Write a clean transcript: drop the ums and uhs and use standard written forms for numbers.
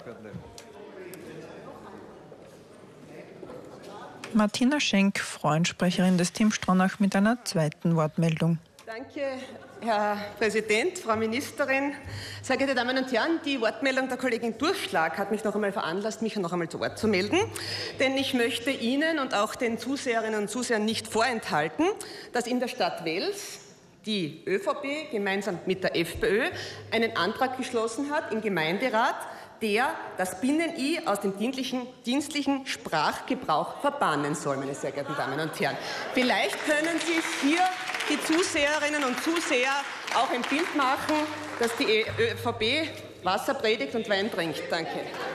Martina Schenk, Frauensprecherin des Teams Stronach, mit einer zweiten Wortmeldung. Danke, Herr Präsident, Frau Ministerin. Sehr geehrte Damen und Herren, die Wortmeldung der Kollegin Durchschlag hat mich noch einmal veranlasst, mich noch einmal zu Wort zu melden. Denn ich möchte Ihnen und auch den Zuseherinnen und Zusehern nicht vorenthalten, dass in der Stadt Wels die ÖVP gemeinsam mit der FPÖ einen Antrag geschlossen hat im Gemeinderat, der das Binnen-I aus dem dienstlichen Sprachgebrauch verbannen soll, meine sehr geehrten Damen und Herren. Vielleicht können Sie es hier, die Zuseherinnen und Zuseher, auch ein Bild machen, dass die ÖVP Wasser predigt und Wein trinkt. Danke.